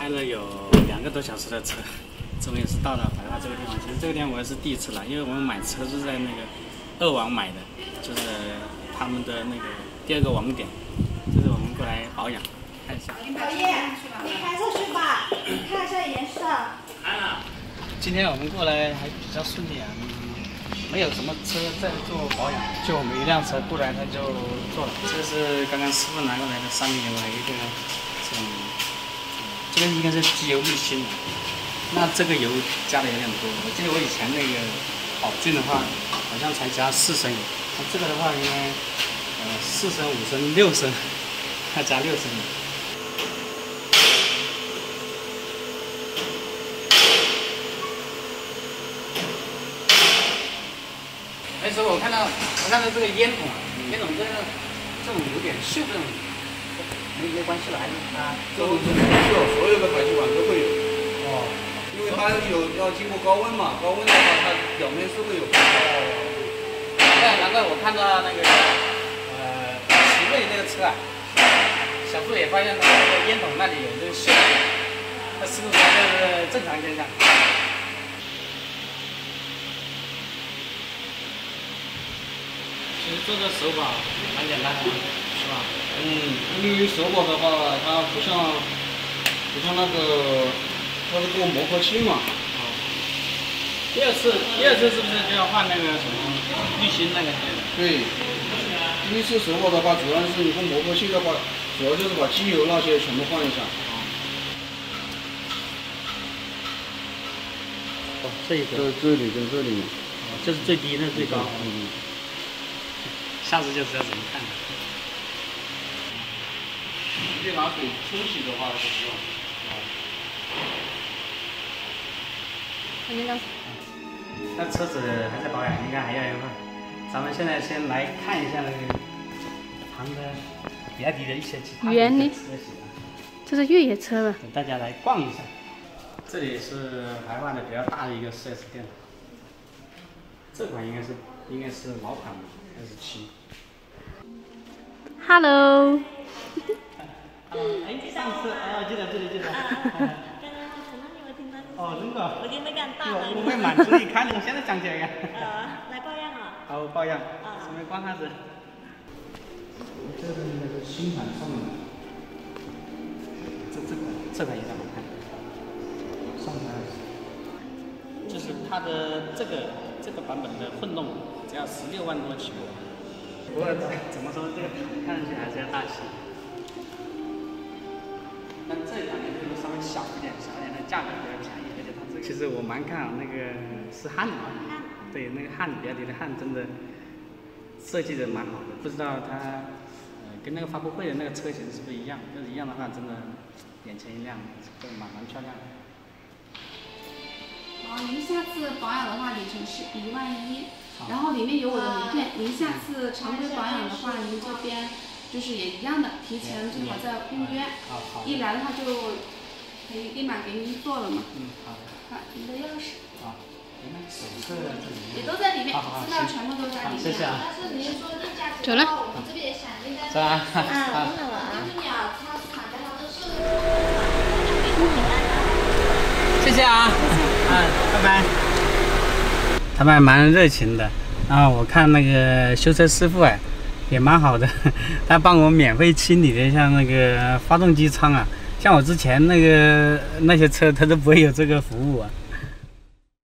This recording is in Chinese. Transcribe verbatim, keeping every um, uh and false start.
开了有两个多小时的车，终于是到了白桦这个地方。其实这个地方我也是第一次来，因为我们买车是在那个二网买的，就是他们的那个第二个网点。这是我们过来保养，看一下。 老叶，你开过去吧，看一下颜色。 看了。今天我们过来还比较顺利啊，没有什么车在做保养，就我们一辆车过来他就做了。这个是刚刚师傅拿过来的三米油，还有一个这种，这个应该是机油滤芯的。那这个油加的有点多，我记得我以前那个宝骏的话，好像才加四升油，那这个的话应该呃四升、五升、六升，要加六升油。那时候我看到，我看到这个烟筒，烟筒这个这种有点锈，这种没没关系了，还是它这种是不锈，所有的排气管都会有。哦，因为它有要经过高温嘛，高温的话它表面是会有。 哦，难怪难怪我看到那个呃奇瑞那个车啊，小树也发现它那个烟筒那里有这个锈，那是不是这是正常现象？其实这个手把蛮简单的，是吧？ 嗯，因为手把的话，它不像不像那个，它是做磨合器嘛。 哦。第二次，第二次是不是就要换那个什么滤芯那个？ 对。第一次手把的话，主要是你做磨合器的话，主要就是把机油那些全部换一下。 哦，这一个。 这这里跟这里。 哦，这是最低，那是最高。嗯。下次就知道怎么看了。 直接拿水冲洗的话就不用。 那那个。 那车子还在保养，应该还要一会儿。咱们现在先来看一下那个旁的比亚迪的一些其他的车型。 这是越野车了。 等大家来逛一下。这里是白桦的比较大的一个 四 S 店。这款应该是应该是老款的 S 七。 Hello。 哎，上次啊，记得记得记得。哦，真的。 我已經俾人打啦。 我未滿足你看，我現在想起來嘅。 啊，來保養啊。 好，保養。什麼關下子？這是那個新款上面的。這這款這款也很好看。上面就是它的这个这个版本的混动，只要十六万多起步。不过怎么说，这个看上去还是要大气。但这两年就是稍微小一点，小一点的价格比较便宜，而且它这个其实我蛮看好那个是汉的，对，那个汉比亚迪的汉真的设计的蛮好的，不知道它呃跟那个发布会的那个车型是不是一样？要是一样的话，真的眼前一亮，会蛮蛮漂亮的。 哦，您下次保养的话，里程是一万一。然后里面有我的名片，您下次常规保养的话，您这边就是也一样的，提前最好在预约，一来的话就可以立马给您做了嘛。 嗯，好的。 好，您的钥匙。 好，您手册也都在里面，资料全部都在里面。 谢谢啊。 但是您说定价走了。 我们这边也想应该。 是吧？ 啊，真的吗？ 就是你啊，超市厂家它都是。 谢谢啊。嗯，拜拜。他们还蛮热情的，然后我看那个修车师傅哎，也蛮好的，他帮我免费清理了一下那个发动机舱啊，像我之前那个那些车，他都不会有这个服务啊。